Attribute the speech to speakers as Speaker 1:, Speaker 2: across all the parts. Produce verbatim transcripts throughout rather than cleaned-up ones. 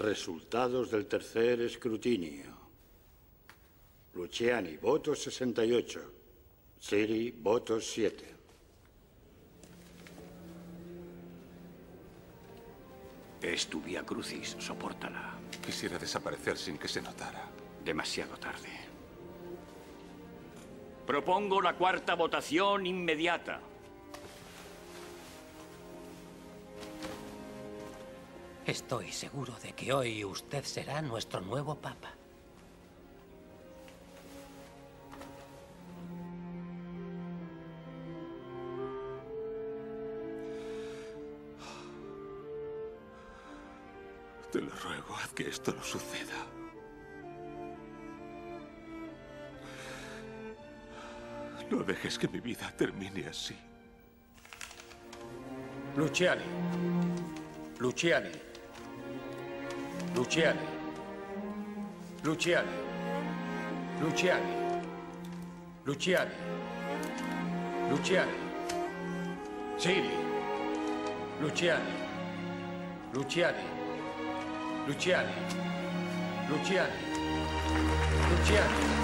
Speaker 1: Resultados del tercer escrutinio. Luciani, votos sesenta y ocho. Siri, votos siete.
Speaker 2: Es tu vía crucis, sopórtala.
Speaker 3: Quisiera desaparecer sin que se notara.
Speaker 2: Demasiado tarde. Propongo la cuarta votación inmediata.
Speaker 4: Estoy seguro de que hoy usted será nuestro nuevo papa.
Speaker 3: Te lo ruego, haz que esto no suceda. No dejes que mi vida termine así.
Speaker 5: Luciani. Luciani. Luciani. Luciani. Luciani. Luciani. Luciani. Siri. Luciani. Luciani. Luciani. Luciani. Luciani.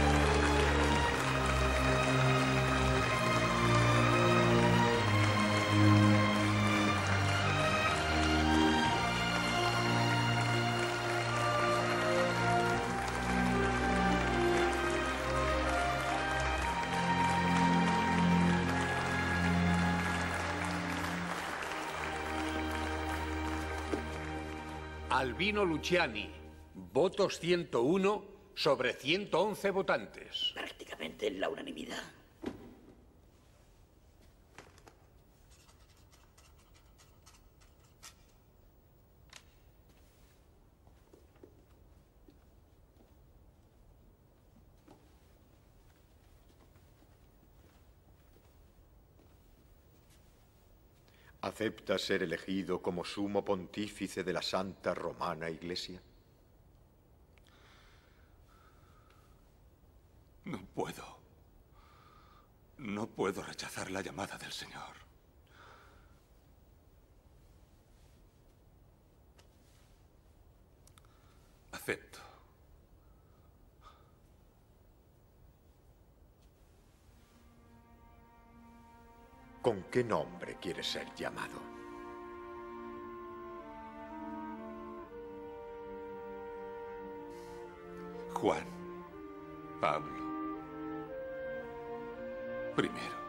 Speaker 5: Albino Luciani, votos ciento uno sobre ciento once votantes.
Speaker 6: Prácticamente en la unanimidad.
Speaker 7: ¿Acepta ser elegido como sumo pontífice de la Santa Romana Iglesia?
Speaker 3: No puedo. No puedo rechazar la llamada del Señor. Acepto.
Speaker 7: ¿Con qué nombre quiere ser llamado?
Speaker 3: Juan Pablo primero.